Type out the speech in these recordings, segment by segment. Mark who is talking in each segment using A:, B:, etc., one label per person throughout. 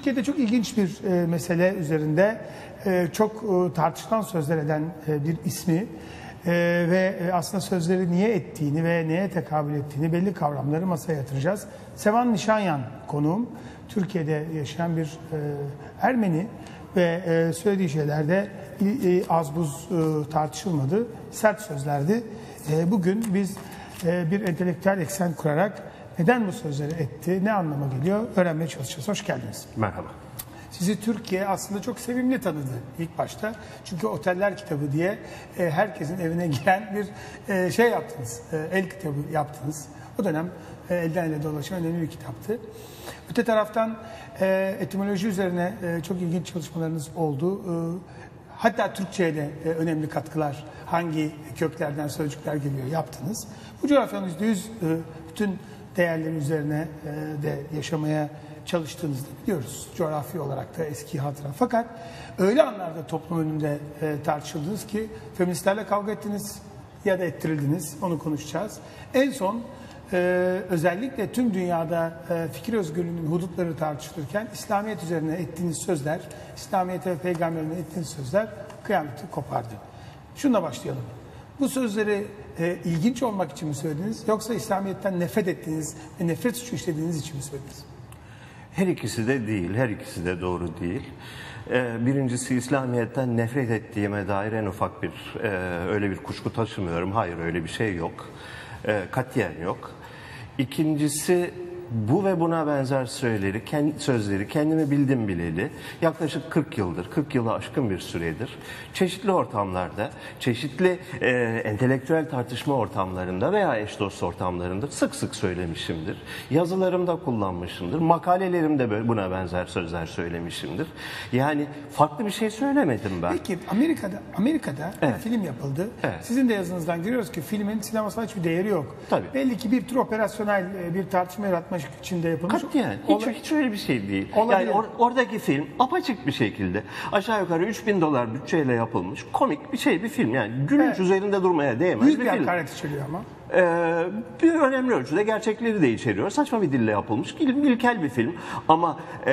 A: Türkiye'de çok ilginç bir mesele üzerinde çok tartışılan sözler eden bir ismi ve aslında sözleri niye ettiğini ve neye tekabül ettiğini belli kavramları masaya yatıracağız. Sevan Nişanyan konuğum. Türkiye'de yaşayan bir Ermeni ve söylediği şeylerde az buz tartışılmadı. Sert sözlerdi. Bugün biz bir entelektüel eksen kurarak neden bu sözleri etti, ne anlama geliyor öğrenmeye çalışacağız. Hoş geldiniz.
B: Merhaba.
A: Sizi Türkiye aslında çok sevimli tanıdı ilk başta. Çünkü Oteller Kitabı diye herkesin evine giren bir şey yaptınız, el kitabı yaptınız. O dönem elden ele dolaşan önemli bir kitaptı. Öte taraftan etimoloji üzerine çok ilginç çalışmalarınız oldu. Hatta Türkçe'ye de önemli katkılar, hangi köklerden sözcükler geliyor yaptınız. Bu coğrafyanın %100 bütün değerleri üzerine de yaşamaya çalıştığınızı biliyoruz. Coğrafi olarak da eski hatıra. Fakat öyle anlarda toplum önünde tartışıldınız ki feministlerle kavga ettiniz ya da ettirildiniz. Onu konuşacağız. En son özellikle tüm dünyada fikir özgürlüğünün hudutları tartışılırken İslamiyet üzerine ettiğiniz sözler, İslamiyet'e ve peygamberine ettiğiniz sözler kıyameti kopardı. Şununla başlayalım. Bu sözleri ilginç olmak için mi söylediniz yoksa İslamiyet'ten nefret ettiğiniz ve nefret suçu işlediğiniz için mi söylediniz?
B: Her ikisi de değil, her ikisi de doğru değil. Birincisi İslamiyet'ten nefret ettiğime dair en ufak bir öyle bir kuşku taşımıyorum. Hayır, öyle bir şey yok. Katiyen yok. İkincisi bu ve buna benzer sözleri kendimi bildim bileli yaklaşık 40 yıldır, 40 yılı aşkın bir süredir çeşitli ortamlarda, çeşitli entelektüel tartışma ortamlarında veya eş dost ortamlarında sık sık söylemişimdir. Yazılarımda kullanmışımdır, makalelerimde buna benzer sözler söylemişimdir. Yani farklı bir şey söylemedim ben.
A: Peki Amerika'da
B: Evet.
A: film yapıldı.
B: Evet.
A: Sizin de yazınızdan görüyoruz ki filmin sinemasal hiçbir değeri yok.
B: Tabii.
A: Belli ki bir tür operasyonel bir tartışma yaratmak için de yapılmış.
B: Katiyen. Hiç öyle bir şey değil.
A: Olabilir.
B: Yani oradaki film apaçık bir şekilde aşağı yukarı $3000 bütçeyle yapılmış komik bir film. Yani gülünç üzerinde durmaya değmez
A: Büyük
B: bir
A: bir
B: film.
A: hakaret içeriyor ama.
B: Bir önemli ölçüde gerçekleri de içeriyor. Saçma bir dille yapılmış, ilkel bir film. Ama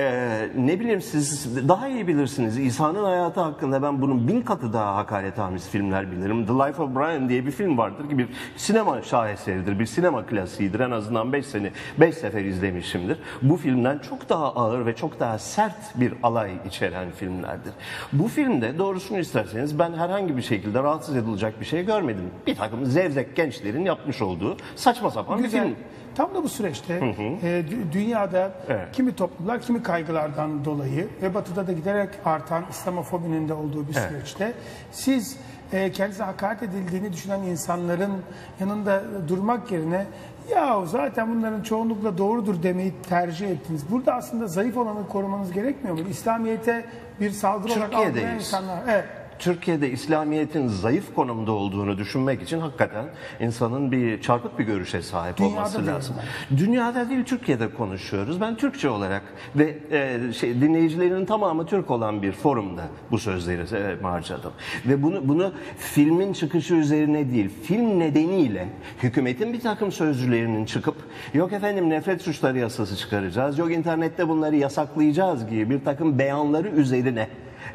B: ne bileyim siz daha iyi bilirsiniz. İsa'nın hayatı hakkında ben bunun 1000 katı daha hakaretamiz filmler bilirim. The Life of Brian diye bir film vardır ki bir sinema şaheseridir, bir sinema klasiğidir. En azından 5 sefer izlemişimdir. Bu filmden çok daha ağır ve çok daha sert bir alay içeren filmlerdir. Bu filmde doğrusunu isterseniz ben herhangi bir şekilde rahatsız edilecek bir şey görmedim. Bir takım zevzek gençlerin yapmış olduğu saçma sapan bir film.
A: Tam da bu süreçte dünyada
B: Evet.
A: kimi toplumlar kimi kaygılardan dolayı ve batıda da giderek artan İslamofobinin de olduğu bir süreçte siz kendinize hakaret edildiğini düşünen insanların yanında durmak yerine ya zaten bunların çoğunlukla doğrudur demeyi tercih ettiniz. Burada aslında zayıf olanı korumanız gerekmiyor mu? İslamiyet'e bir saldırı olarak algılayan insanlar. Evet.
B: Türkiye'de İslamiyet'in zayıf konumda olduğunu düşünmek için hakikaten insanın çarpık bir görüşe sahip olması lazım. Dünyada değil, Türkiye'de konuşuyoruz. Ben Türkçe olarak ve dinleyicilerinin tamamı Türk olan bir forumda bu sözleri harcadım. Ve bunu filmin çıkışı üzerine değil, film nedeniyle hükümetin bir takım sözcülerinin çıkıp yok efendim nefret suçları yasası çıkaracağız, yok internette bunları yasaklayacağız gibi bir takım beyanları üzerine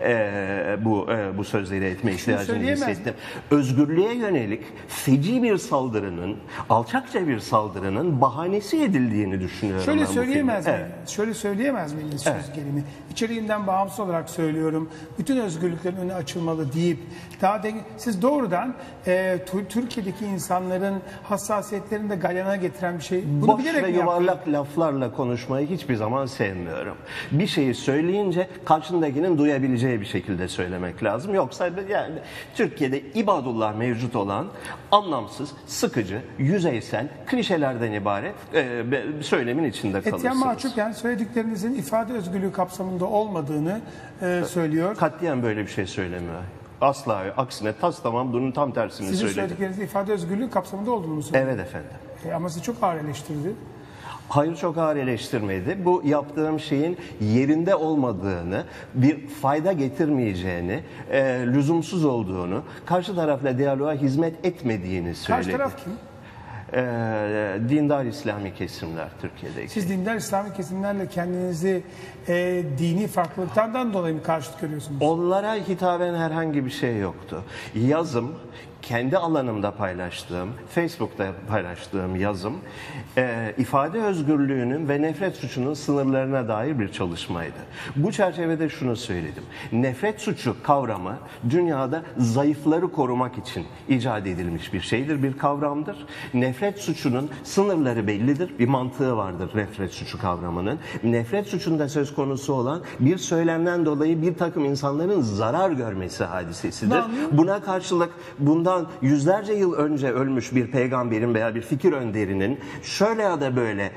B: bu sözleri etme ihtiyacını hissettim. Özgürlüğe yönelik feci bir saldırının, alçakça bir saldırının bahanesi edildiğini düşünüyorum.
A: Şöyle
B: ben bu
A: söyleyemez
B: filmde.
A: miydiniz? Şöyle söyleyemez miydiniz söz gelimi? İçeriğinden bağımsız olarak söylüyorum. Bütün özgürlüklerin önü açılmalı deyip siz doğrudan Türkiye'deki insanların hassasiyetlerini de galyana getiren bir şey. Bunu
B: Boş
A: bilerek
B: ve
A: mi
B: yuvarlak laflarla konuşmayı hiçbir zaman sevmiyorum. Bir şeyi söyleyince karşındakinin duyabileceği bir şekilde söylemek lazım. Yoksa yani Türkiye'de ibadullah mevcut olan anlamsız, sıkıcı, yüzeysel, klişelerden ibaret söylemin içinde kalırsınız.
A: Etiyen Mahçupyan söylediklerinizin ifade özgürlüğü kapsamında olmadığını söylüyor.
B: Katiyen böyle bir şey söylemiyor. Asla, aksine tamam bunun tam tersini
A: Sizin
B: söyledi.
A: söylediklerinizin ifade özgürlüğü kapsamında olduğunu mu söylüyor?
B: Evet efendim.
A: Ama sizi çok ağır eleştirdi.
B: Hayır, çok ağır eleştirmedi. Bu yaptığım şeyin yerinde olmadığını, bir fayda getirmeyeceğini, lüzumsuz olduğunu, karşı tarafla diyaloğa hizmet etmediğini söyledi.
A: Karşı taraf kim?
B: dindar İslami kesimler Türkiye'deki.
A: Siz dindar İslami kesimlerle kendinizi dini farklılıklardan dolayı mı karşıt görüyorsunuz?
B: Onlara hitaben herhangi bir şey yoktu. Yazım, kendi alanımda paylaştığım, Facebook'ta paylaştığım yazım, ifade özgürlüğünün ve nefret suçunun sınırlarına dair bir çalışmaydı. Bu çerçevede şunu söyledim. Nefret suçu kavramı dünyada zayıfları korumak için icat edilmiş bir şeydir, bir kavramdır. Nefret suçunun sınırları bellidir, bir mantığı vardır nefret suçu kavramının. Nefret suçunda söz konusu olan bir söylemden dolayı bir takım insanların zarar görmesi hadisesidir. Buna karşılık bundan yüzlerce yıl önce ölmüş bir peygamberin veya bir fikir önderinin şöyle ya da böyle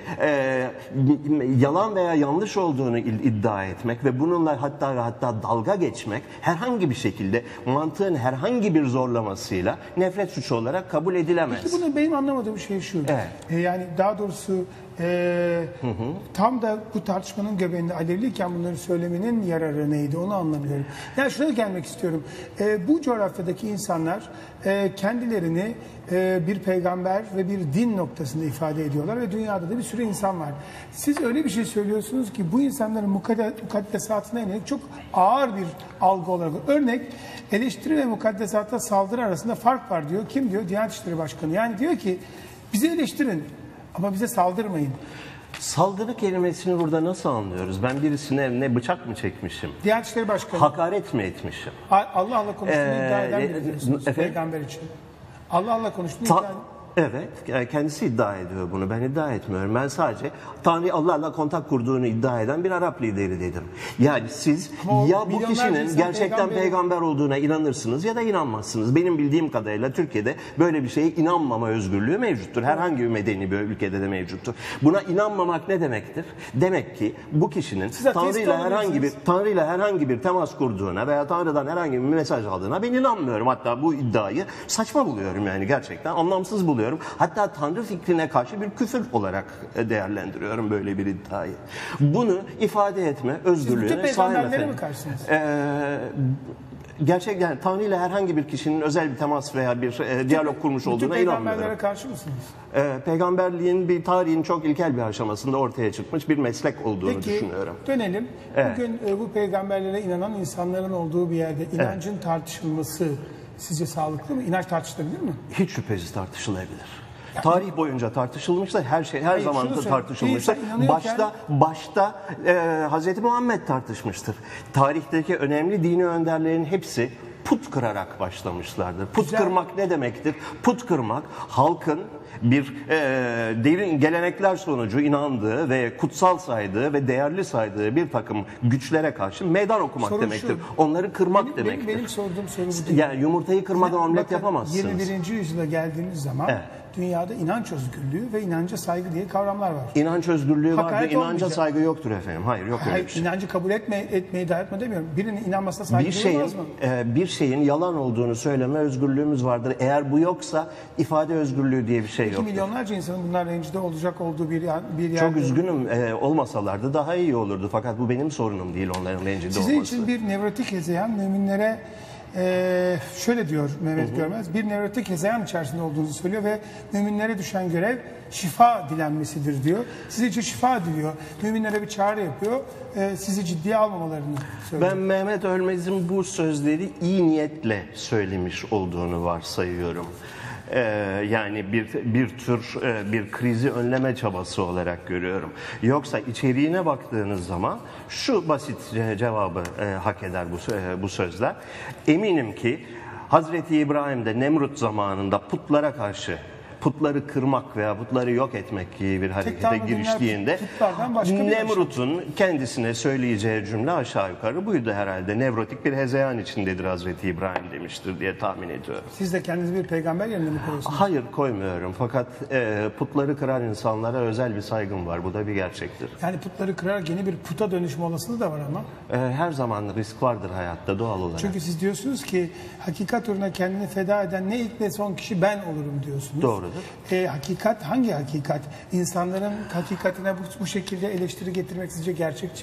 B: yalan veya yanlış olduğunu iddia etmek ve bununla hatta dalga geçmek herhangi bir şekilde mantığın herhangi bir zorlamasıyla nefret suçu olarak kabul edilemez.
A: Peki bunu benim anlamadığım şey şu.
B: Evet.
A: Yani daha doğrusu tam da bu tartışmanın göbeğinde alevliyken bunları söylemenin yararı neydi onu anlamıyorum. Yani şuna gelmek istiyorum. Bu coğrafyadaki insanlar kendilerini bir peygamber ve bir din noktasında ifade ediyorlar ve dünyada da bir sürü insan var. Siz öyle bir şey söylüyorsunuz ki bu insanların mukaddesatına yönelik çok ağır bir algı olarak. Örnek eleştiri ve mukaddesata saldırı arasında fark var diyor. Kim diyor? Diyanet İşleri Başkanı. Yani diyor ki bizi eleştirin ama bize saldırmayın.
B: Saldırı kelimesini burada nasıl anlıyoruz? Ben birisine ne bıçak mı çekmişim?
A: Diyanet İşleri Başkanı.
B: Hakaret mi etmişim?
A: Allah'la konuştuğunu iddia eden biri diyorsunuz peygamber için. Allah'la konuştuğunu iddia eden.
B: Evet, kendisi iddia ediyor bunu. Ben iddia etmiyorum. Ben sadece Tanrı Allah'la kontak kurduğunu iddia eden bir Arap lideri dedim. Yani siz ya bu kişinin gerçekten peygamber olduğuna inanırsınız ya da inanmazsınız. Benim bildiğim kadarıyla Türkiye'de böyle bir şeye inanmama özgürlüğü mevcuttur. Herhangi bir medeni bir ülkede de mevcuttur. Buna inanmamak ne demektir? Demek ki bu kişinin Tanrı'yla herhangi bir temas kurduğuna veya Tanrı'dan herhangi bir mesaj aldığına ben inanmıyorum. Hatta bu iddiayı saçma buluyorum yani gerçekten anlamsız buluyorum. Hatta Tanrı fikrine karşı bir küfür olarak değerlendiriyorum böyle bir iddiayı. Bunu ifade etme özgürlüğüne sahip efendim.
A: Siz bütün peygamberlere mi karşısınız?
B: Gerçekten Tanrı ile herhangi bir kişinin özel bir temas veya bir diyalog kurmuş olduğuna inanmıyorum.
A: Bütün peygamberlere karşı mısınız?
B: Peygamberliğin bir tarihin çok ilkel bir aşamasında ortaya çıkmış bir meslek olduğunu düşünüyorum.
A: Dönelim. Bugün bu peygamberlere inanan insanların olduğu bir yerde inancın tartışılması sizce sağlıklı mı? İnanç tartışılabilir mi?
B: Hiç şüphesiz tartışılabilir. Tarih boyunca tartışılmıştır. Her zaman tartışılmıştır. Başta Hz. Muhammed tartışmıştır. Tarihteki önemli dini önderlerin hepsi put kırarak başlamışlardır. Put kırmak ne demektir? Put kırmak halkın bir derin gelenekler sonucu inandığı ve kutsal saydığı ve değerli saydığı bir takım güçlere karşı meydan okumak demektir. Onları kırmak demektir.
A: Benim sorduğum soru bu değil.
B: Yani yumurtayı kırmadan omlet yapamazsınız.
A: 21. yüzyıla geldiğimiz zaman dünyada inanç özgürlüğü ve inanca saygı diye kavramlar var.
B: İnanç özgürlüğü vardır, inanca saygı yoktur efendim. Hayır, yok öyle bir şey.
A: İnancı kabul etmeyi davet etme demiyorum. Birinin inanmasına saygı duyulmaz mı?
B: Bir şeyin yalan olduğunu söyleme özgürlüğümüz vardır. Eğer bu yoksa ifade özgürlüğü diye bir şey yoktur.
A: Milyonlarca insanın bunlar rencide olacak olduğu bir yerde.
B: Çok üzgünüm, olmasalardı daha iyi olurdu. Fakat bu benim sorunum değil onların rencide olması.
A: Sizin için bir nevrotik hezeyan müminlere şöyle diyor Mehmet Görmez, bir nevrotik hezeyan içerisinde olduğunuzu söylüyor ve müminlere düşen görev şifa dilenmesidir diyor. Size için şifa diliyor. Müminlere bir çağrı yapıyor. Sizi ciddiye almamalarını söylüyor.
B: Ben Mehmet Ölmez'in bu sözleri iyi niyetle söylemiş olduğunu varsayıyorum. Yani bir tür bir krizi önleme çabası olarak görüyorum. Yoksa içeriğine baktığınız zaman şu basit cevabı hak eder bu sözler. Eminim ki Hazreti İbrahim de Nemrut zamanında putlara karşı putları kırmak veya putları yok etmek gibi bir harekete giriştiğinde Nemrut'un kendisine söyleyeceği cümle aşağı yukarı buydu herhalde. Nevrotik bir hezeyan içindedir Hazreti İbrahim demiştir diye tahmin ediyorum.
A: Siz de kendinizi bir peygamber yerine mi koyuyorsunuz?
B: Hayır koymuyorum fakat putları kıran insanlara özel bir saygım var. Bu da bir gerçektir.
A: Yani putları kırarak yeni bir puta dönüşme olasılığı da var ama.
B: Her zaman risk vardır hayatta doğal olarak.
A: Çünkü siz diyorsunuz ki hakikat uğruna kendini feda eden ne ilk ne son kişi ben olurum diyorsunuz.
B: Doğrudur.
A: Hakikat hangi hakikat? İnsanların hakikatine bu şekilde eleştiri getirmek sizce gerçekçi mi?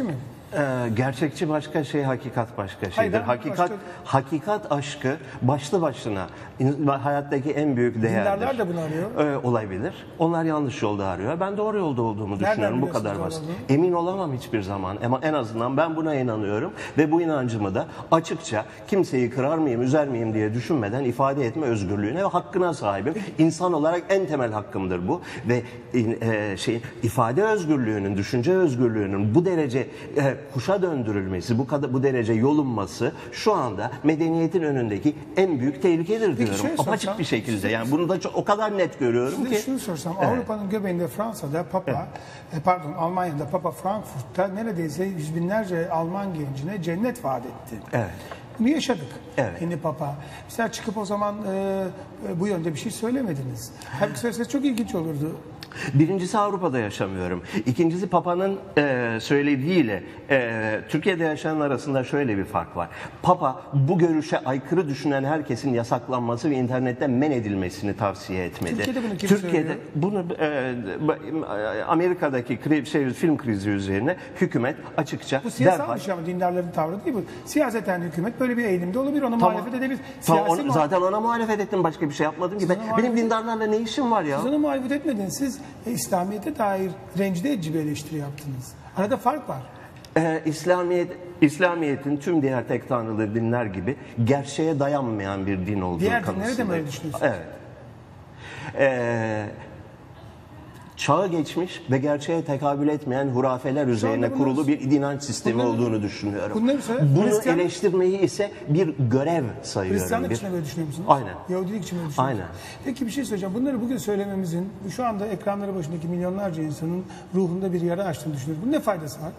B: Gerçekçi başka şey, hakikat başka şeydir.
A: Hayır,
B: Hakikat aşkı başlı başına hayattaki en büyük değerdir.
A: Dindarlar da bunu arıyor.
B: Olabilir. Onlar yanlış yolda arıyor. Ben doğru yolda olduğumu düşünüyorum. Bu kadar basit. Emin olamam hiçbir zaman ama en azından ben buna inanıyorum ve bu inancımı da açıkça kimseyi kırar mıyım, üzer miyim diye düşünmeden ifade etme özgürlüğüne ve hakkına sahibim. İnsan olarak en temel hakkımdır bu ve ifade özgürlüğünün, düşünce özgürlüğünün bu derece kuşa döndürülmesi, bu derece yolunması şu anda medeniyetin önündeki en büyük tehlikedir diyorum. Apaçık bir şekilde. Yani bunu da o kadar net görüyorum ki.
A: Şunu sorsam, Avrupa'nın göbeğinde Fransa'da Papa, Almanya'da Papa Frankfurt'ta neredeyse yüz binlerce Alman gencine cennet vaat etti.
B: Evet.
A: Bunu yaşadık.
B: Evet.
A: Yeni Papa. Mesela çıkıp o zaman bu yönde bir şey söylemediniz. Hem söyleseniz çok ilginç olurdu.
B: Birincisi Avrupa'da yaşamıyorum. İkincisi Papa'nın söylediğiyle Türkiye'de yaşayanlar arasında şöyle bir fark var. Papa bu görüşe aykırı düşünen herkesin yasaklanması ve internette men edilmesini tavsiye etmedi.
A: Türkiye'de bunu kim
B: Türkiye'de bunu Amerika'daki film krizi üzerine hükümet açıkça
A: bu siyasal bir şey ama dindarların tavrı değil bu. Siyaseten hükümet böyle bir eğilimde olabilir. Ona muhalefet edebilir.
B: Zaten ona muhalefet ettim. Başka bir şey yapmadım ki. Benim dindarlarla ne işim var ya?
A: Siz ona muhalefet etmediniz. Siz İslamiyet'e dair rencide edici bir eleştiri yaptınız. Arada fark var.
B: İslamiyet'in tüm diğer tek tanrılı dinler gibi gerçeğe dayanmayan bir din olduğu
A: kanısındayım.
B: Diğer
A: dinleri de mi öyle düşünüyorsunuz?
B: Evet. Çağı geçmiş ve gerçeğe tekabül etmeyen hurafeler üzerine kurulu bir inanç sistemi olduğunu düşünüyorum. Bunu eleştirmeyi ise bir görev sayıyorum.
A: Hristiyanlık için böyle düşünüyor musunuz?
B: Aynen.
A: Yahudilik için böyle düşünüyor musunuz?
B: Aynen.
A: Peki bir şey söyleyeceğim. Bunları bugün söylememizin şu anda ekranları başındaki milyonlarca insanın ruhunda bir yara açtığını düşünüyoruz. Bunun ne faydası var?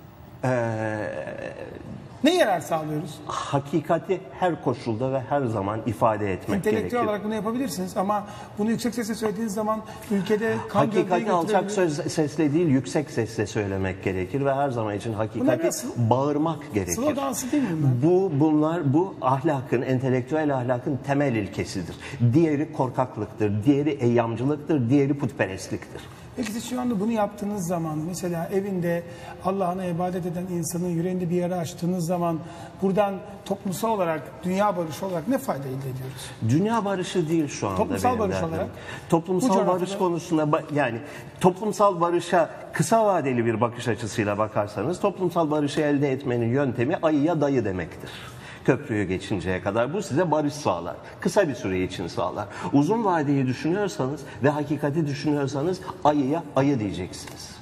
A: Ne yarar sağlıyoruz?
B: Hakikati her koşulda ve her zaman ifade etmek gerekir.
A: İntelektüel olarak bunu yapabilirsiniz ama bunu yüksek sesle söylediğiniz zaman ülkede kan gövdeyi
B: Hakikati alçak sesle değil yüksek sesle söylemek gerekir ve her zaman için hakikati bağırmak gerekir.
A: Slogansı değil mi bunlar?
B: Bu ahlakın, entelektüel ahlakın temel ilkesidir. Diğeri korkaklıktır, diğeri eyyamcılıktır, diğeri putperestliktir.
A: Peki siz şu anda bunu yaptığınız zaman mesela evinde Allah'ına ibadet eden insanın yüreğinde bir yara açtığınız zaman buradan toplumsal olarak, dünya barışı olarak ne fayda elde ediyoruz?
B: Dünya barışı değil şu anda.
A: Toplumsal barış olarak?
B: Toplumsal barış konusunda yani toplumsal barışa kısa vadeli bir bakış açısıyla bakarsanız toplumsal barışı elde etmenin yöntemi ayıya dayı demektir. Köprüyü geçinceye kadar bu size barış sağlar. Kısa bir süre için sağlar. Uzun vadeyi düşünüyorsanız ve hakikati düşünüyorsanız ayıya ayı diyeceksiniz.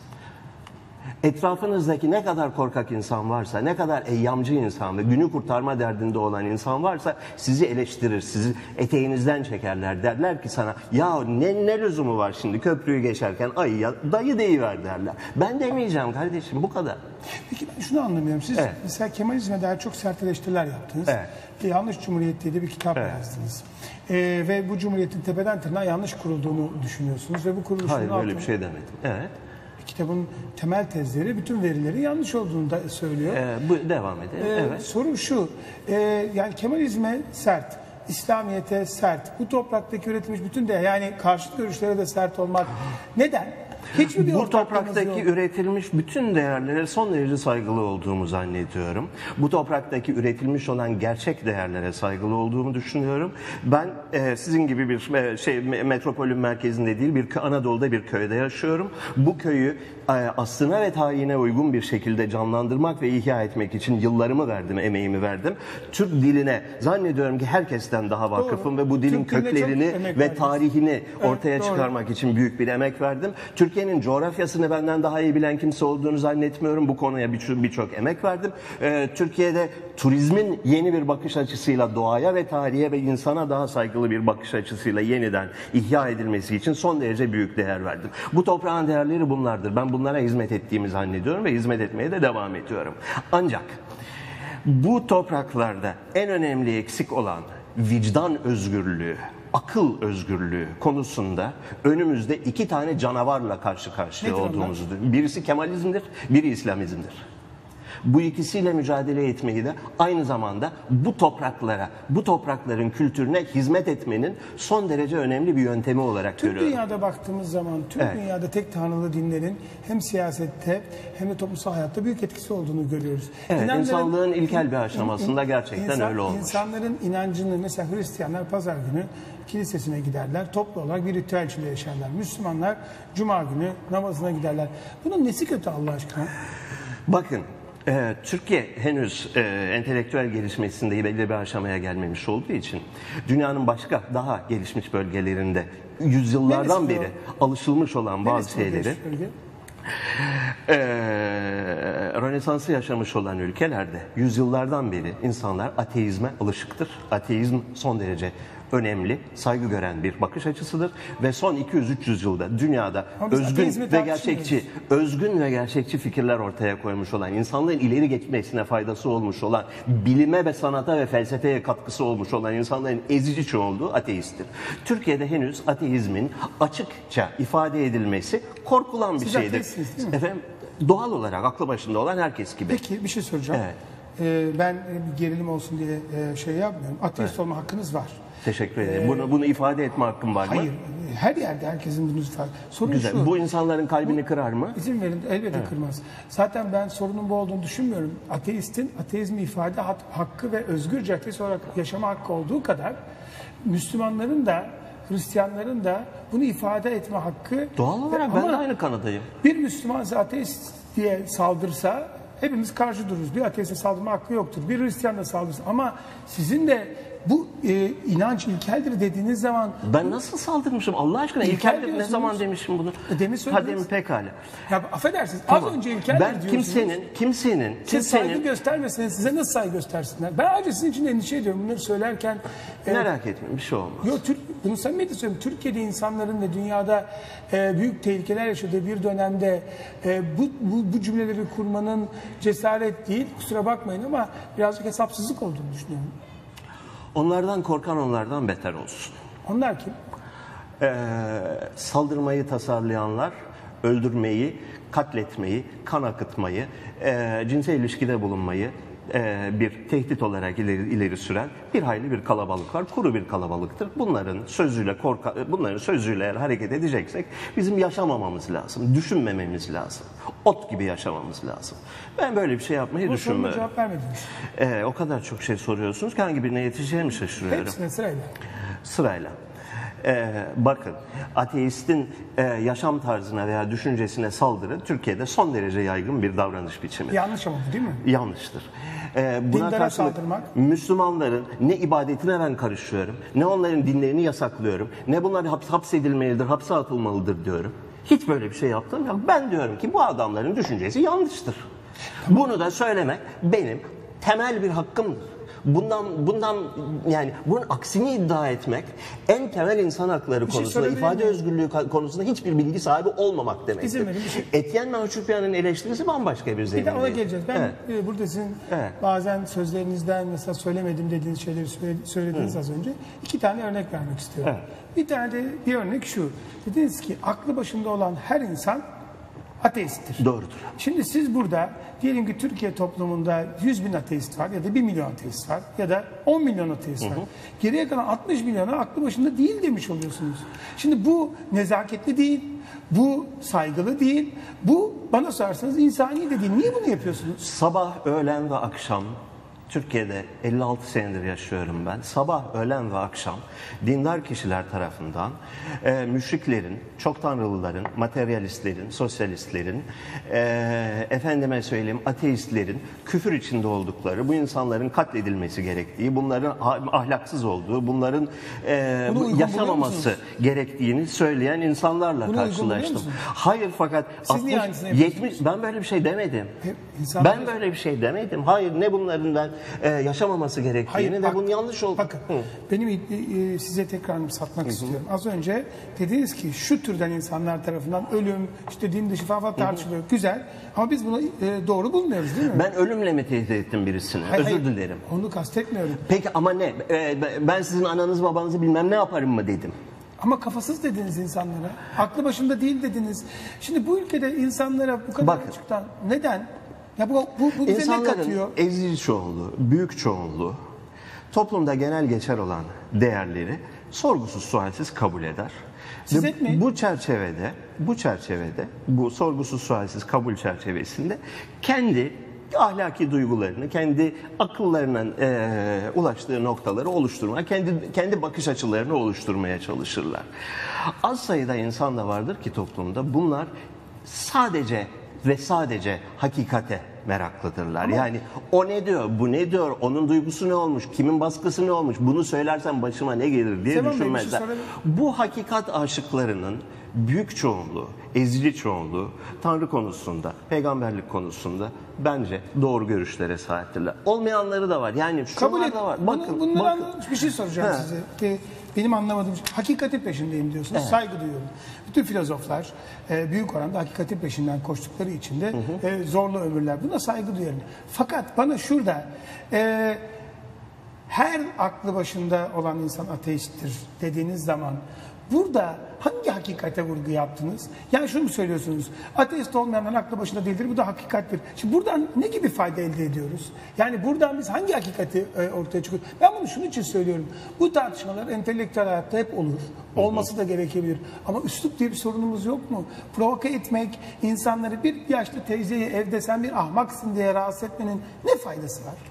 B: Etrafınızdaki ne kadar korkak insan varsa, ne kadar eyyamcı insan ve günü kurtarma derdinde olan insan varsa sizi eleştirir, sizi eteğinizden çekerler. Derler ki sana ya ne lüzumu var şimdi köprüyü geçerken ayıya dayı deyiver derler. Ben demeyeceğim kardeşim bu kadar.
A: Peki ben şunu anlamıyorum. Siz mesela Kemalizm'e dair çok sert eleştiriler yaptınız. Yanlış Cumhuriyet diye de bir kitap yazdınız. Ve bu Cumhuriyet'in tepeden tırnağa yanlış kurulduğunu düşünüyorsunuz. Ve bu kuruluşun
B: Hayır böyle bir şey demedim. Evet.
A: Kitabın temel tezleri bütün verilerin yanlış olduğunu da söylüyor.
B: Bu devam edelim. Evet.
A: Soru şu, yani Kemalizme sert, İslamiyet'e sert, bu topraktaki üretilmiş bütün de yani karşıt görüşlere de sert olmak neden?
B: Bu topraktaki üretilmiş bütün değerlere son derece saygılı olduğumu zannediyorum. Bu topraktaki üretilmiş olan gerçek değerlere saygılı olduğumu düşünüyorum. Ben sizin gibi bir metropolün merkezinde değil, Anadolu'da bir köyde yaşıyorum. Bu köyü aslına ve tarihine uygun bir şekilde canlandırmak ve ihya etmek için yıllarımı verdim, emeğimi verdim. Türk diline zannediyorum ki herkesten daha vakıfım ve bu dilin köklerini ve tarihini ortaya çıkarmak için büyük bir emek verdim. Türkiye'nin coğrafyasını benden daha iyi bilen kimse olduğunu zannetmiyorum. Bu konuya birçok emek verdim. Türkiye'de turizmin yeni bir bakış açısıyla doğaya ve tarihe ve insana daha saygılı bir bakış açısıyla yeniden ihya edilmesi için son derece büyük değer verdim. Bu toprağın değerleri bunlardır. Ben bunlara hizmet ettiğimi zannediyorum ve hizmet etmeye de devam ediyorum. Ancak bu topraklarda en önemli eksik olan vicdan özgürlüğü, akıl özgürlüğü konusunda önümüzde iki tane canavarla karşı karşıya olduğumuzu. Birisi Kemalizmdir, biri İslamizmdir. Bu ikisiyle mücadele etmeyi de aynı zamanda bu topraklara, bu toprakların kültürüne hizmet etmenin son derece önemli bir yöntemi olarak görüyorum.
A: Tüm dünyada baktığımız zaman, tüm dünyada tek tanrılı dinlerin hem siyasette hem de toplumsal hayatta büyük etkisi olduğunu görüyoruz.
B: Evet, insanlığın ilkel bir aşamasında gerçekten öyle olmuş.
A: İnsanların inancını, mesela Hristiyanlar pazar günü kilisesine giderler, toplu olarak bir ritüel içinde yaşarlar. Müslümanlar cuma günü namazına giderler. Bunun nesi kötü Allah aşkına?
B: Bakın, Türkiye henüz entelektüel gelişmesinde belli bir aşamaya gelmemiş olduğu için dünyanın başka daha gelişmiş bölgelerinde yüzyıllardan beri alışılmış olan bazı şeyleri Rönesans'ı yaşamış olan ülkelerde yüzyıllardan beri insanlar ateizme alışıktır. Ateizm son derece önemli, saygı gören bir bakış açısıdır ve son 200-300 yılda dünyada özgün ve gerçekçi fikirler ortaya koymuş olan, insanlığın ileri geçmesine faydası olmuş olan, bilime ve sanata ve felsefeye katkısı olmuş olan insanların ezici çoğunluğu ateisttir. Türkiye'de henüz ateizmin açıkça ifade edilmesi korkulan bir şeydir. Efendim, doğal olarak aklı başında olan herkes gibi.
A: Peki bir şey soracağım.
B: Evet.
A: Ben bir gerilim olsun diye şey yapmıyorum. Ateist olma hakkınız var.
B: Teşekkür ederim. Bunu ifade etme hakkım var mı?
A: Hayır. Her yerde herkesin bunu ifade. Sorun
B: Güzel.
A: şu.
B: Bu insanların kalbini kırar mı?
A: İzin verin. Elbette kırmaz. Zaten ben sorunun bu olduğunu düşünmüyorum. Ateistin ateizmi ifade hakkı ve özgürce ateist olarak yaşama hakkı olduğu kadar Müslümanların da Hristiyanların da bunu ifade etme hakkı.
B: Doğal olarak ben de aynı kanadayım.
A: Bir Müslüman ateist diye saldırsa hepimiz karşı dururuz. Bir ateiste saldırma hakkı yoktur. Bir Hristiyan da saldırsa. Ama sizin de bu inanç ilkeldir dediğiniz zaman...
B: Ben nasıl saldırmışım Allah aşkına? İlkeldir ne zaman demişim bunu?
A: Demin söylediniz.
B: Hadi pekala.
A: Ya affedersiniz.
B: Tamam.
A: Az önce ilkeldir
B: ben
A: diyorsunuz.
B: kimsenin
A: saygı göstermeseniz size nasıl saygı göstersinler? Ben ayrıca sizin için endişe ediyorum. Bunları söylerken...
B: Merak etmeyin, bir şey olmaz.
A: Bunu samimiyetle söylüyorum. Türkiye'de insanların ve dünyada büyük tehlikeler yaşadığı bir dönemde bu cümleleri kurmanın cesaret değil, kusura bakmayın ama birazcık hesapsızlık olduğunu düşünüyorum.
B: Onlardan korkan onlardan beter olsun.
A: Onlar kim?
B: Saldırmayı tasarlayanlar, öldürmeyi, katletmeyi, kan akıtmayı, cinsel ilişkide bulunmayı bir tehdit olarak ileri süren bir hayli bir kalabalık var. Kuru bir kalabalıktır. Bunların sözüyle eğer hareket edeceksek bizim yaşamamamız lazım, düşünmememiz lazım. Ot gibi yaşamamız lazım. Ben böyle bir şey yapmayı düşünmüyorum.
A: Cevap vermediniz.
B: O kadar çok şey soruyorsunuz ki hangi birine yetişeceğimi şaşırıyorum.
A: Hepsine sırayla.
B: Sırayla. Bakın, ateistin yaşam tarzına veya düşüncesine saldırı Türkiye'de son derece yaygın bir davranış biçimi.
A: Yanlış ama bu değil mi?
B: Yanlıştır. Buna
A: Dindara
B: karşılık
A: saldırmak.
B: Müslümanların ne ibadetine ben karışıyorum, ne onların dinlerini yasaklıyorum, ne bunlar hapsedilmelidir, hapse atılmalıdır diyorum. Hiç böyle bir şey yaptım yok. Ben diyorum ki bu adamların düşüncesi yanlıştır. Bunu da söylemek benim temel bir hakkımdır. Bundan yani bunun aksini iddia etmek en temel insan hakları konusunda, ifade özgürlüğü konusunda hiçbir bilgi sahibi olmamak demektir. Etienne Mançurpian'ın eleştirisi bambaşka bir zeminde.
A: Bir de ona geleceğiz. Ben burada sizin bazen sözlerinizden mesela söylemedim dediğiniz şeyleri söylediniz az önce. 2 tane örnek vermek istiyorum. Bir örnek şu. Dediniz ki aklı başında olan her insan ateisttir.
B: Doğrudur.
A: Şimdi siz burada diyelim ki Türkiye toplumunda 100 bin ateist var ya da 1 milyon ateist var ya da 10 milyon ateist var. Geriye kalan 60 milyona aklı başında değil demiş oluyorsunuz. Şimdi bu nezaketli değil, bu saygılı değil, bu bana sorarsanız insani de değil. Niye bunu yapıyorsunuz?
B: Sabah, öğlen ve akşam Türkiye'de 56 senedir yaşıyorum ben. Sabah, öğlen ve akşam dindar kişiler tarafından müşriklerin, çok tanrılıların, materyalistlerin, sosyalistlerin, efendime söyleyeyim ateistlerin küfür içinde oldukları, bu insanların katledilmesi gerektiği, bunların ahlaksız olduğu, bunların yaşamaması gerektiğini söyleyen insanlarla karşılaştım. Hayır, fakat 70 ben böyle bir şey demedim. Ben böyle bir şey demedim. Hayır, ne bunların ben yaşamaması gerektiğini de bunun yanlış olduğunu.
A: Bakın, benim size tekrar satmak istiyorum. Az önce dediniz ki şu türden insanlar tarafından ölüm, işte din dışı falan tartışılıyor. Güzel. Ama biz bunu doğru bulmuyoruz değil mi?
B: Ben ölümle mi tehdit ettim birisini? Özür dilerim.
A: Onu kastetmiyorum.
B: Peki ama ne? Ben sizin ananızı babanızı bilmem ne yaparım mı dedim.
A: Ama kafasız dediniz insanlara. Aklı başında değil dediniz. Şimdi bu ülkede insanlara bu kadar açıktan neden? Ya bu bize ne
B: İnsanların
A: katıyor?
B: ezici çoğunluğu, büyük çoğunluğu toplumda genel geçer olan değerleri sorgusuz sualsiz kabul eder.
A: Siz
B: Ve
A: etmeyin.
B: bu çerçevede, bu sorgusuz sualsiz kabul çerçevesinde kendi ahlaki duygularını, kendi akıllarının ulaştığı noktaları oluşturmaya, kendi bakış açılarını oluşturmaya çalışırlar. Az sayıda insan da vardır ki toplumda bunlar sadece ve sadece hakikate meraklıdırlar. Yani o ne diyor, bu ne diyor, onun duygusu ne olmuş, kimin baskısı ne olmuş, bunu söylersem başıma ne gelir diye
A: Sevan Bey,
B: düşünmezler.
A: bir şey sorabilir
B: Bu hakikat aşıklarının büyük çoğunluğu, ezici çoğunluğu Tanrı konusunda, peygamberlik konusunda bence doğru görüşlere sahiptirler. Olmayanları da var. Yani
A: Kabul et.
B: şunlar da var.
A: Bunları bir şey soracağım
B: He.
A: size. Benim anlamadığım şey. Hakikatin peşindeyim diyorsunuz.
B: Evet.
A: Saygı duyuyorum. Bütün filozoflar büyük oranda hakikatin peşinden koştukları için de zorlu ömürler. Buna saygı duyuyorum. Fakat bana şurada her aklı başında olan insan ateisttir dediğiniz zaman burada hangi hakikate vurgu yaptınız? Yani şunu mu söylüyorsunuz? Ateist olmayanların aklı başında değildir. Bu da hakikattir. Şimdi buradan ne gibi fayda elde ediyoruz? Yani buradan biz hangi hakikati ortaya çıkıyor? Ben bunu şunun için söylüyorum. Bu tartışmalar entelektüel hayatta hep olur. Olması da gerekebilir. Ama üslup diye bir sorunumuz yok mu? Provoke etmek, insanları bir yaşlı teyzeyi evde sen bir ahmaksın diye rahatsız etmenin ne faydası var?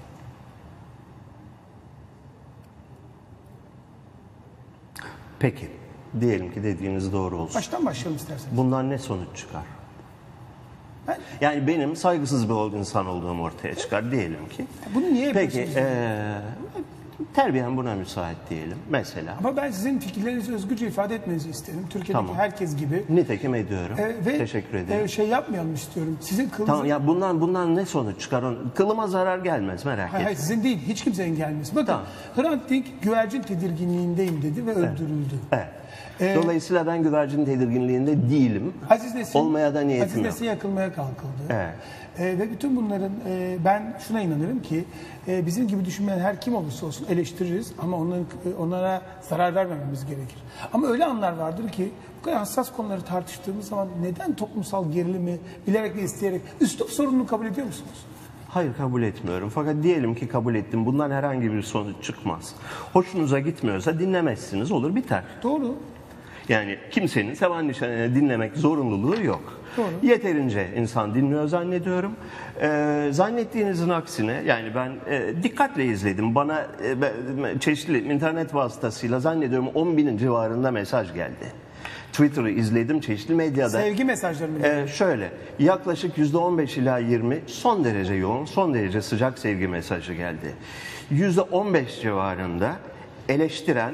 B: Peki, diyelim ki dediğiniz doğru olsun.
A: Baştan başlayalım isterseniz.
B: Bundan ne sonuç çıkar? Yani benim saygısız bir insan olduğum ortaya çıkar diyelim ki.
A: Bunu niye
B: Peki,
A: yapıyorsunuz?
B: terbiyen buna müsait diyelim mesela.
A: Ama ben sizin fikirlerinizi özgürce ifade etmenizi isterim. Türkiye'deki
B: Tamam.
A: herkes gibi.
B: Nitekim ediyorum.
A: Ve
B: Teşekkür ederim.
A: şey yapmayalım istiyorum. Sizin kılınızı...
B: Tamam ya bundan ne sonuç çıkar? Kılıma zarar gelmez merak
A: Hayır,
B: etme.
A: sizin değil. Hiç kimsenin gelmesi. Bakın
B: Tamam.
A: Hrant Dink güvercin tedirginliğindeyim dedi ve öldürüldü.
B: Evet. Dolayısıyla ben güvercin tedirginliğinde değilim.
A: Aziz Nesin,
B: Olmaya da niyetim
A: Aziz
B: yok.
A: Nesin yakılmaya kalkıldı.
B: Evet.
A: Ve bütün bunların ben şuna inanırım ki bizim gibi düşünmeyen her kim olursa olsun eleştiririz ama onlara zarar vermememiz gerekir. Ama öyle anlar vardır ki bu kadar hassas konuları tartıştığımız zaman neden toplumsal gerilimi bilerek ve isteyerek üslup sorununu kabul ediyor musunuz?
B: Hayır kabul etmiyorum. Fakat diyelim ki kabul ettim. Bundan herhangi bir sonuç çıkmaz. Hoşunuza gitmiyorsa dinlemezsiniz. Olur biter.
A: Doğru.
B: Yani kimsenin Sevan Nişanı'nı dinlemek zorunluluğu yok.
A: Doğru.
B: Yeterince insan dinliyor zannediyorum. Zannettiğinizin aksine yani ben dikkatle izledim. Bana çeşitli internet vasıtasıyla zannediyorum 10.000'in civarında mesaj geldi. Twitter'ı izledim çeşitli medyada.
A: Sevgi mesajları mı?
B: Şöyle yaklaşık %15 ila 20 son derece yoğun, son derece sıcak sevgi mesajı geldi. %15 civarında eleştiren,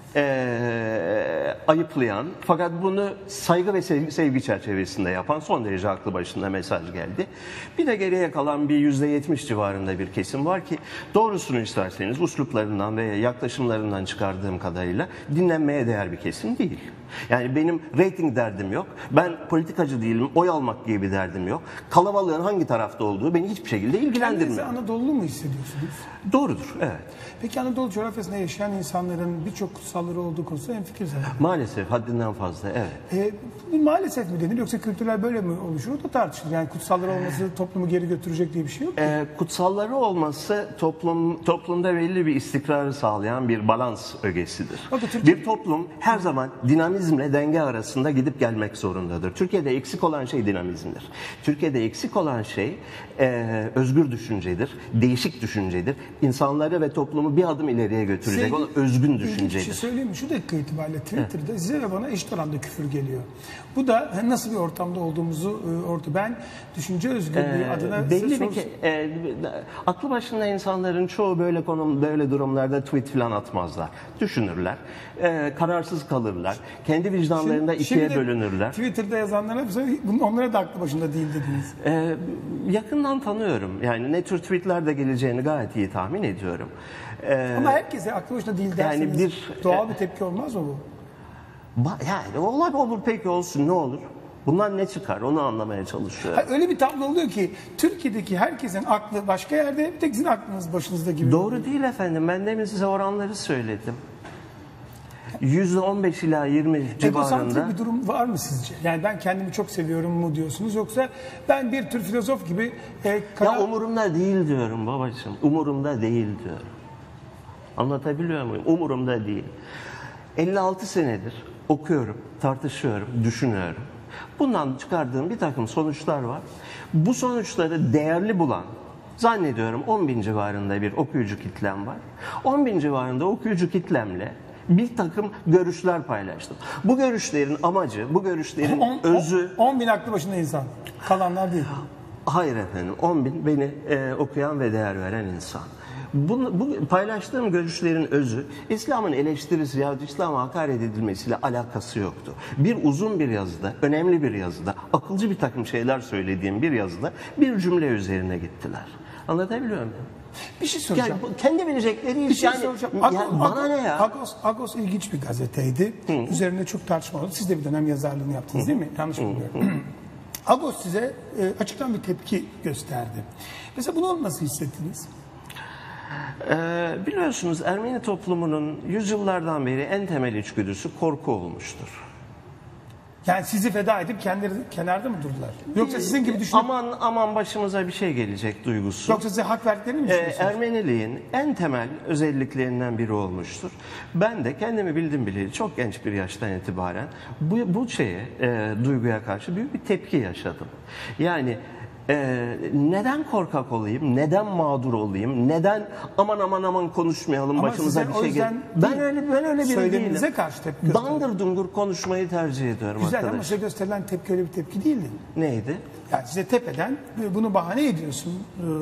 B: ayıplayan fakat bunu saygı ve sevgi çerçevesinde yapan son derece aklı başında mesaj geldi. Bir de geriye kalan bir %70 civarında bir kesim var ki doğrusunu isterseniz usluplarından ve yaklaşımlarından çıkardığım kadarıyla dinlenmeye değer bir kesim değil. Yani benim reyting derdim yok. Ben politikacı değilim. Oy almak gibi bir derdim yok. Kalabalığın hangi tarafta olduğu beni hiçbir şekilde ilgilendirmiyor.
A: Kendinizi Anadolu'lu mu hissediyorsunuz?
B: Doğrudur, evet.
A: Peki Anadolu coğrafyasında yaşayan insanların birçok kutsalları olduğu konusunda hemfikiriz herhalde.
B: Maalesef haddinden fazla, evet.
A: Maalesef mi denir yoksa kültürler böyle mi oluşur? O da tartışılır. Yani kutsalları olması toplumu geri götürecek diye bir şey yok ki.
B: Kutsalları olması toplumda belli bir istikrarı sağlayan bir balans ögesidir. Bir toplum her zaman dinamizmle denge arasında gidip gelmek zorundadır. Türkiye'de eksik olan şey dinamizmdir. Türkiye'de eksik olan şey özgür düşüncedir, değişik düşüncedir. İnsanları ve toplumu bir adım ileriye götürecek olan özgün
A: Bir şey
B: düşüncedir.
A: söyleyeyim mi? Şu dakika itibariyle Twitter'da size ve bana eşit oranda küfür geliyor. Bu da nasıl bir ortamda olduğumuzu ben düşünce özgürlüğü adına
B: belli bir aklı başında insanların çoğu böyle durumlarda tweet falan atmazlar. Düşünürler. Kararsız kalırlar. Kendi vicdanlarında ikiye
A: de
B: bölünürler.
A: Twitter'da yazanlara onlara da aklı başında değil dediniz.
B: Yakından tanıyorum. Yani ne tür tweetler de geleceğini gayet iyi tahmin ediyorum.
A: Ama herkese aklı başında değil derseniz
B: yani
A: doğal bir tepki olmaz mı bu?
B: Yani olur peki olsun ne olur? Bundan ne çıkar onu anlamaya çalışıyorum.
A: Öyle bir tablo oluyor ki Türkiye'deki herkesin aklı başka yerde bir tek sizin aklınız başınızda gibi.
B: Doğru değil efendim. Ben demin size oranları söyledim. %15 ila 20 civarında.
A: Egosantrik bir durum var mı sizce? Yani ben kendimi çok seviyorum mu diyorsunuz, yoksa ben bir tür filozof gibi
B: Ya umurumda değil diyorum babacığım. Umurumda değil diyorum. Anlatabiliyor muyum? Umurumda değil. 56 senedir okuyorum, tartışıyorum, düşünüyorum. Bundan çıkardığım bir takım sonuçlar var. Bu sonuçları değerli bulan, zannediyorum 10 bin civarında bir okuyucu kitlem var. 10 bin civarında okuyucu kitlemle bir takım görüşler paylaştım. Bu görüşlerin amacı, bu görüşlerin özü...
A: 10 bin aklı başında insan. Kalanlar değil.
B: Hayır efendim, 10 bin beni okuyan ve değer veren insan. Bu paylaştığım görüşlerin özü İslam'ın eleştirisi ya İslam'a hakaret edilmesiyle alakası yoktu. Bir uzun bir yazıda, önemli bir yazıda, akılcı bir takım şeyler söylediğim bir yazıda bir cümle üzerine gittiler. Anlatabiliyor muyum?
A: Bir şey soracağım.
B: Yani kendi bilecekleri
A: Bir şey
B: yani,
A: soracağım.
B: yani bana ne ya?
A: Agos ilginç bir gazeteydi. Üzerinde çok tartışma oldu. Siz de bir dönem yazarlığını yaptınız değil mi? Yanlış bilmiyorum. Agos size açıktan bir tepki gösterdi. Mesela bunu nasıl hissettiniz?
B: Biliyorsunuz Ermeni toplumunun yüzyıllardan beri en temel içgüdüsü korku olmuştur.
A: Yani sizi feda edip kendileri kenarda mı durdular? Yoksa sizin gibi düşünüp...
B: Aman başımıza bir şey gelecek duygusu.
A: Yoksa size hak verdiklerini mi düşünüyorsunuz?
B: Ermeniliğin en temel özelliklerinden biri olmuştur. Ben de kendimi bildim bileli çok genç bir yaştan itibaren bu duyguya karşı büyük bir tepki yaşadım. Yani neden korkak olayım, neden mağdur olayım, neden aman konuşmayalım,
A: ama
B: başımıza bir şey gelir. Ben öyle biri
A: söyleminize
B: değilim.
A: karşı tepki gösteriyorum.
B: Dandır dungur konuşmayı tercih ediyorum
A: güzel
B: arkadaş.
A: Ama size gösterilen tepki öyle bir tepki değildi.
B: Neydi?
A: Yani size tepeden bunu bahane ediyorsun.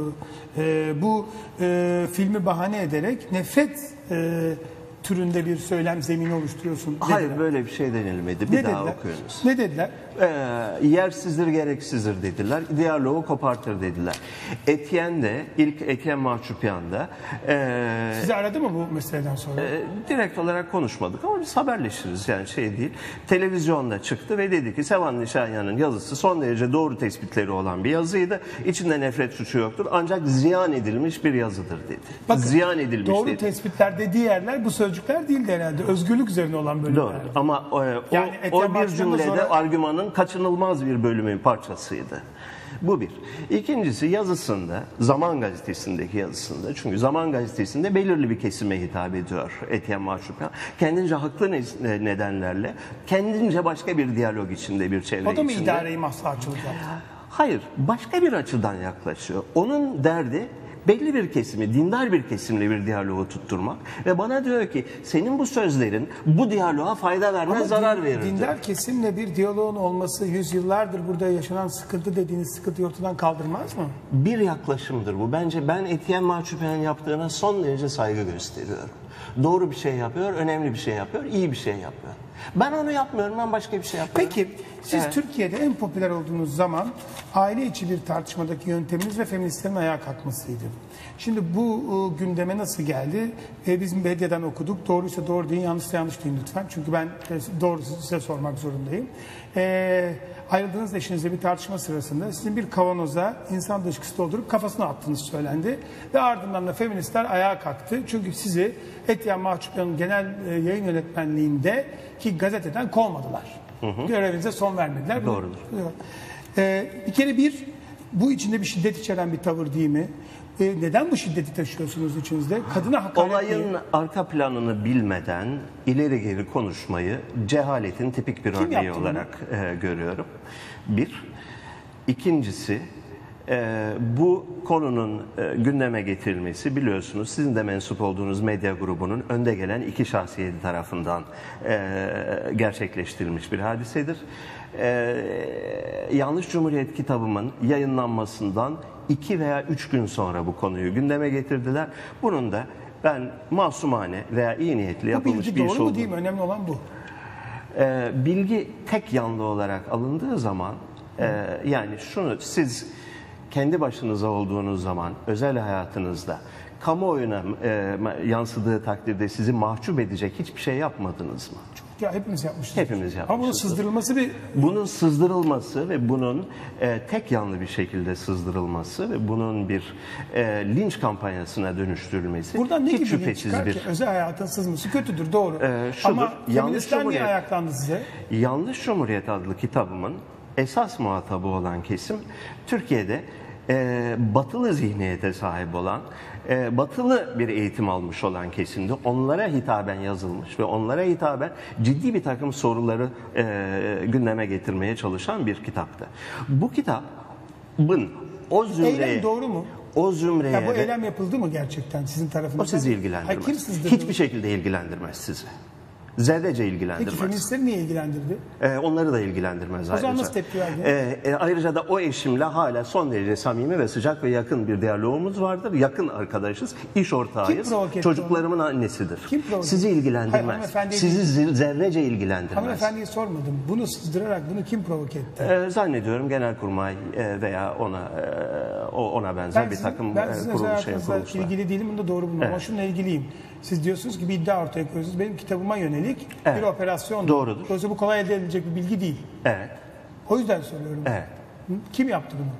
A: Bu filmi bahane ederek nefret türünde bir söylem zemini oluşturuyorsun dediler.
B: Hayır, böyle bir şey denilmedi. Bir daha okuyunuz.
A: Ne dediler?
B: Yersizdir, gereksizdir dediler. Diyaloğu kopartır dediler. Etienne Mahçupyan'da
A: sizi aradı mı bu meseleden sonra?
B: Direkt olarak konuşmadık ama biz haberleşiriz, yani şey değil. Televizyonda çıktı ve dedi ki Sevan Nişanyan'ın yazısı son derece doğru tespitleri olan bir yazıydı. İçinde nefret suçu yoktur ancak ziyan edilmiş bir yazıdır dedi.
A: Bakın,
B: ziyan edilmiş
A: doğru
B: dedi.
A: tespitler dediği yerler bu sözcükler değildi herhalde. Özgürlük üzerine olan bölümler.
B: Doğru ama
A: yani
B: o bir cümlede argümanın kaçınılmaz bir bölümün parçasıydı. Bu bir. İkincisi yazısında, Zaman Gazetesi'ndeki yazısında, çünkü Zaman Gazetesi'nde belirli bir kesime hitap ediyor Etienne Mahçupyan. Kendince haklı nedenlerle, kendince başka bir diyalog içinde, bir çevre içinde.
A: O da mı idareyi maslahatçılık yaptı?
B: Hayır, başka bir açıdan yaklaşıyor. Onun derdi belli bir kesimi, dindar bir kesimle bir diyaloğu tutturmak ve bana diyor ki senin bu sözlerin bu diyaloğa fayda vermez, zarar verir.
A: Dindar kesimle bir diyaloğun olması yüzyıllardır burada yaşanan sıkıntı dediğiniz sıkıntıyı ortadan kaldırmaz mı?
B: Bir yaklaşımdır bu. Bence ben Etienne Mahçupyan'ın yaptığına son derece saygı gösteriyorum. Doğru bir şey yapıyor, önemli bir şey yapıyor, iyi bir şey yapıyor. Ben onu yapmıyorum, ben başka bir şey yapıyorum.
A: Peki siz Türkiye'de en popüler olduğunuz zaman aile içi bir tartışmadaki yönteminiz ve feministlerin ayağa kalkmasıydı. Şimdi bu gündeme nasıl geldi? Biz medyadan okuduk. Doğruysa doğru deyin, yanlışsa yanlış deyin lütfen. Çünkü ben doğrusu size sormak zorundayım. Ayrıldığınız eşinizle bir tartışma sırasında sizin bir kavanoza insan dışkısı doldurup kafasına attığınız söylendi. Ve ardından da feministler ayağa kalktı. Çünkü sizi Etienne Mahçupyan'ın genel yayın yönetmenliğinde ki gazeteden kovmadılar. Görevinize son vermediler.
B: Doğrudur.
A: Bir kere bu içinde bir şiddet içeren bir tavır değil mi? Neden bu şiddeti taşıyorsunuz içinizde? Kadına hakaret
B: olayın arka planını bilmeden ileri geri konuşmayı cehaletin tipik bir örneği olarak görüyorum. Bir. İkincisi, bu konunun gündeme getirilmesi biliyorsunuz sizin de mensup olduğunuz medya grubunun önde gelen iki şahsiyeti tarafından gerçekleştirilmiş bir hadisedir. Yanlış Cumhuriyet kitabımın yayınlanmasından 2 veya 3 gün sonra bu konuyu gündeme getirdiler. Bunun da ben masumane veya iyi niyetli yapılmış bir iş olduğunu...
A: Doğru mu değil mi? Önemli olan bu.
B: Bilgi tek yanlı olarak alındığı zaman yani şunu siz kendi başınıza olduğunuz zaman özel hayatınızda kamuoyuna yansıdığı takdirde sizi mahcup edecek hiçbir şey yapmadınız mı?
A: Ya hepimiz yapmışız.
B: Hepimiz yapmışız.
A: Ama bunun sızdırılması bir...
B: Bunun sızdırılması ve bunun tek yanlı bir şekilde sızdırılması ve bunun bir linç kampanyasına dönüştürülmesi
A: buradan ne
B: hiç
A: gibi linç
B: şüphesiz
A: çıkar
B: bir...
A: ki? Özel hayatın sızması kötüdür, doğru.
B: Şudur,
A: Ama feministler niye ayaklandı size?
B: Yanlış Cumhuriyet adlı kitabımın esas muhatabı olan kesim Türkiye'de batılı zihniyete sahip olan, batılı bir eğitim almış olan kesimde onlara hitaben yazılmış ve onlara hitaben ciddi bir takım soruları gündeme getirmeye çalışan bir kitaptı. Bu kitabın o zümreye...
A: Eylem doğru mu?
B: O zümreye...
A: Ya bu eylem yapıldı mı gerçekten sizin tarafınızdan?
B: O sizi ilgilendirmez.
A: Hayır, kim sızdırdı?
B: Hiçbir şekilde ilgilendirmez sizi. Zerrece ilgilendirmez.
A: Peki feministleri niye ilgilendirdi?
B: Onları da ilgilendirmez ayrıca.
A: O zaman nasıl tepki verdiniz?
B: Ayrıca da o eşimle hala son derece samimi ve sıcak ve yakın bir diyalogumuz vardır. Yakın arkadaşız, iş ortağıyız. Çocuklarımın annesidir.
A: Kim provoke
B: Sizi
A: Hayır,
B: ilgilendirmez. Sizi zerrece ilgilendirmez.
A: Hanımefendiye sormadım. Bunu sızdırarak bunu kim provoke etti?
B: Zannediyorum Genelkurmay veya ona benzer bir takım
A: ben sizin özel hayatınızla
B: kuruluşlar.
A: ilgili değilim, bunu da doğru bulmam. Ama şununla ilgiliyim. Siz diyorsunuz ki bir iddia ortaya koyuyorsunuz. Benim kitabıma yönelik bir operasyon.
B: Doğrudur.
A: Dolayısıyla bu kolay elde edilecek bir bilgi değil.
B: Evet.
A: O yüzden soruyorum.
B: Evet.
A: Kim yaptı bunu?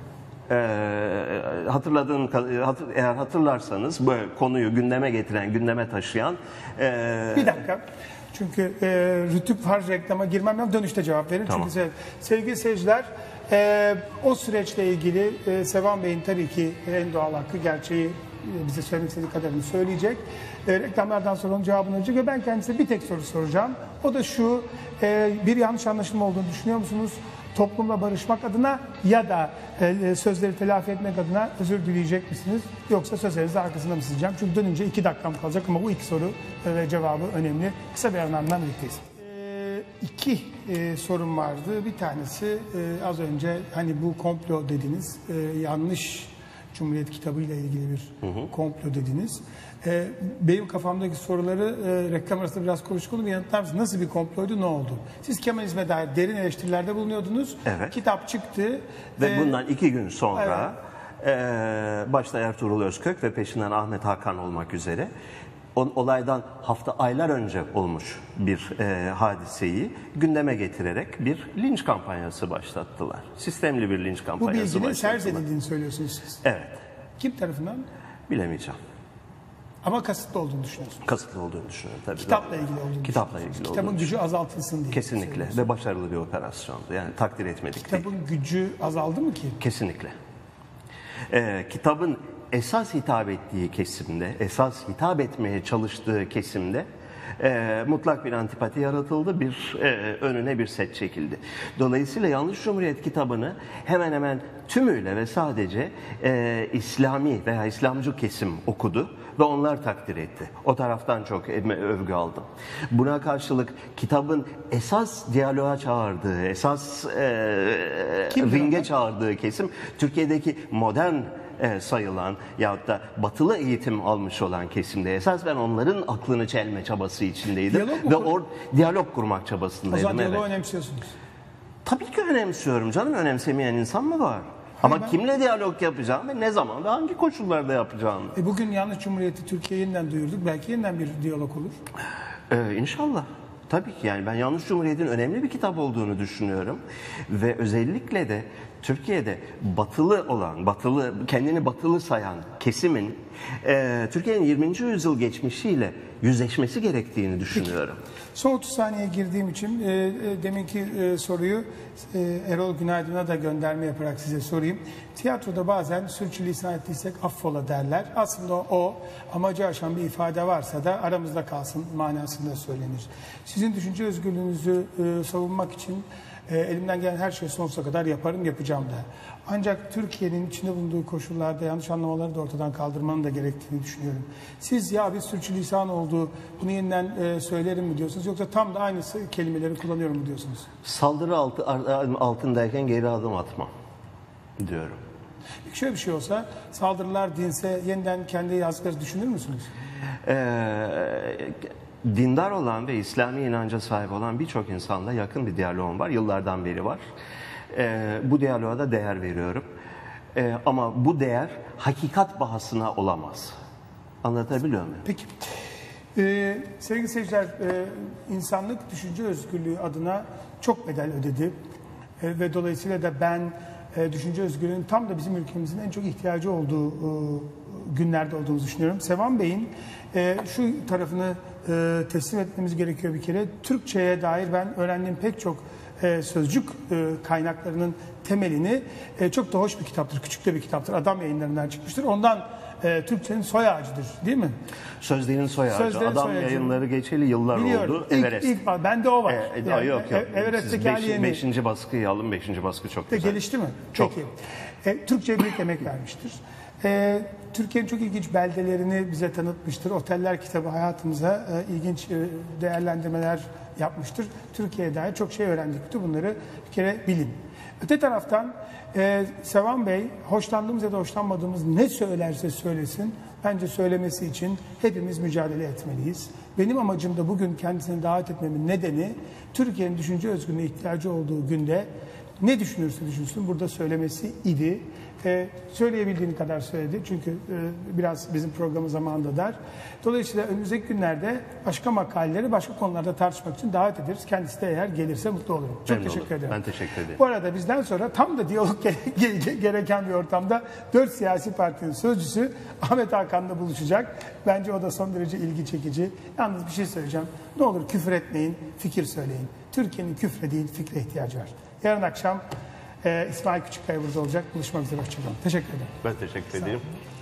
B: Eğer hatırlarsanız bu konuyu gündeme getiren, gündeme taşıyan...
A: Bir dakika. Çünkü rütük var, reklama girmem lazım. Dönüşte cevap verin.
B: Tamam.
A: Çünkü sevgili seyirciler, o süreçle ilgili Sevan Bey'in tabii ki en doğal hakkı, gerçeği bize söylemek istediği kadarını söyleyecek. Reklamlardan sonra onun cevabını verecek ve ben kendisine bir tek soru soracağım. O da şu, bir yanlış anlaşılma olduğunu düşünüyor musunuz? Toplumla barışmak adına ya da sözleri telafi etmek adına özür dileyecek misiniz? Yoksa sözlerinizin arkasında mı sileceğim? Çünkü dönünce 2 dakikam kalacak ama bu iki soru ve cevabı önemli. Kısa bir aradan birlikteyiz. İki sorum vardı. Bir tanesi az önce hani bu komplo dediniz, yanlış Cumhuriyet kitabıyla ilgili bir komplo dediniz. Benim kafamdaki soruları reklam arasında biraz konuşalım. Yanıtlar mısınız? Nasıl bir komploydu, ne oldu? Siz Kemalizme dair derin eleştirilerde bulunuyordunuz.
B: Evet.
A: Kitap çıktı.
B: Ve bundan 2 gün sonra başta Ertuğrul Özkök ve peşinden Ahmet Hakan olmak üzere olaydan aylar önce olmuş bir hadiseyi gündeme getirerek bir linç kampanyası başlattılar. Sistemli bir linç kampanyası başlattılar.
A: Bu bilginin serz edildiğini söylüyorsunuz siz.
B: Evet.
A: Kim tarafından?
B: Bilemeyeceğim.
A: Ama kasıtlı olduğunu düşünüyorsunuz.
B: Kasıtlı olduğunu düşünüyorum tabii.
A: Kitapla ilgili olduğunu
B: Kitapla ilgili olduğunu
A: Kitabın gücü azaltılsın diye.
B: Kesinlikle ve başarılı bir operasyondu. Yani takdir etmedik değil.
A: Kitabın gücü azaldı mı ki?
B: Kesinlikle. Kitabın esas hitap ettiği kesimde, esas hitap etmeye çalıştığı kesimde mutlak bir antipati yaratıldı, önüne bir set çekildi. Dolayısıyla Yanlış Cumhuriyet kitabını hemen hemen tümüyle ve sadece İslami veya İslamcı kesim okudu ve onlar takdir etti. O taraftan çok övgü aldım. Buna karşılık kitabın esas diyaloğa çağırdığı, esas ringe çağırdığı kesim Türkiye'deki modern sayılan yahut da batılı eğitim almış olan kesimde. Esas ben onların aklını çelme çabası içindeydim. Ve diyalog kurmak çabasındaydım.
A: O zaman diyaloğu önemsiyorsunuz.
B: Tabii ki önemsiyorum canım. Önemsemeyen insan mı var? Ama kimle diyalog yapacağım ve ne zaman ve hangi koşullarda yapacağım?
A: Bugün Yanlış Cumhuriyeti Türkiye'ye yeniden duyurduk. Belki yeniden bir diyalog olur.
B: İnşallah. Tabii ki yani ben Yanlış Cumhuriyet'in önemli bir kitap olduğunu düşünüyorum. Ve özellikle de Türkiye'de batılı olan, kendini batılı sayan kesimin Türkiye'nin 20. yüzyıl geçmişiyle yüzleşmesi gerektiğini düşünüyorum.
A: Son 30 saniye girdiğim için deminki soruyu Erol Günaydın'a da gönderme yaparak size sorayım. Tiyatroda bazen sürçülisan ettiysek affola derler. Aslında o amacı aşan bir ifade varsa da aramızda kalsın manasında söylenir. Sizin düşünce özgürlüğünüzü savunmak için elimden gelen her şeyi sonsuza kadar yaparım, yapacağım da. Ancak Türkiye'nin içinde bulunduğu koşullarda yanlış anlamaları da ortadan kaldırmanın da gerektiğini düşünüyorum. Siz ya bir sürçülisan oldu, bunu yeniden söylerim mi diyorsunuz yoksa tam da aynı kelimeleri kullanıyorum mu diyorsunuz?
B: Saldırı altındayken geri adım atmam diyorum.
A: Şöyle bir şey olsa, saldırılar dinse yeniden kendi yazdıkları düşünür müsünüz?
B: Dindar olan ve İslami inanca sahip olan birçok insanla yakın bir diyaloğum var. Yıllardan beri var. Bu diyaloğa da değer veriyorum. Ama bu değer hakikat bahasına olamaz. Anlatabiliyor muyum?
A: Peki. Sevgili seyirciler, insanlık düşünce özgürlüğü adına çok bedel ödedi. Ve dolayısıyla da ben düşünce özgürlüğünün tam da bizim ülkemizin en çok ihtiyacı olduğu günlerde olduğumuzu düşünüyorum. Sevan Bey'in şu tarafını teslim etmemiz gerekiyor bir kere. Türkçe'ye dair ben öğrendiğim pek çok sözcük kaynaklarının temelini çok da hoş bir kitaptır, küçük de bir kitaptır. Adam Yayınlarından çıkmıştır. Ondan Türkçenin soy ağacıdır, değil mi?
B: Sözlerin soy ağacı.
A: Sözlerin
B: Adam
A: soy ağacı.
B: Yayınları geçeli yıllar
A: Biliyorum.
B: oldu. Everest.
A: Bende o var.
B: Yok.
A: Everest'teki hali yeni.
B: 5. baskıyı alın. 5. baskı çok güzel.
A: Gelişti mi?
B: Çok.
A: Peki. Türkçe'ye büyük emek vermiştir. Türkiye'nin çok ilginç beldelerini bize tanıtmıştır. Oteller kitabı hayatımıza ilginç değerlendirmeler yapmıştır. Türkiye'ye dair çok şey öğrendik. Bütün bunları bir kere bilin. Öte taraftan Sevan Bey hoşlandığımız ya da hoşlanmadığımız ne söylerse söylesin bence söylemesi için hepimiz mücadele etmeliyiz. Benim amacım da bugün kendisini davet etmemin nedeni Türkiye'nin düşünce özgürlüğüne ihtiyacı olduğu günde ne düşünürse düşünsün burada söylemesi idi. Söyleyebildiğini kadar söyledi çünkü biraz bizim programı zamanında dar. Dolayısıyla önümüzdeki günlerde başka makaleleri başka konularda tartışmak için davet ederiz. Kendisi de eğer gelirse mutlu olurum. Çok teşekkür ederim.
B: Ben teşekkür ederim.
A: Bu arada bizden sonra tam da diyalog gereken bir ortamda 4 siyasi partinin sözcüsü Ahmet Hakan'la buluşacak. Bence o da son derece ilgi çekici. Yalnız bir şey söyleyeceğim. Ne olur küfür etmeyin, fikir söyleyin. Türkiye'nin küfre değil fikre ihtiyacı var. Yarın akşam İsmail Küçükkaya burada olacak. Buluşmak üzere. Hoşçakalın. Teşekkür ederim.
B: Ben teşekkür ederim.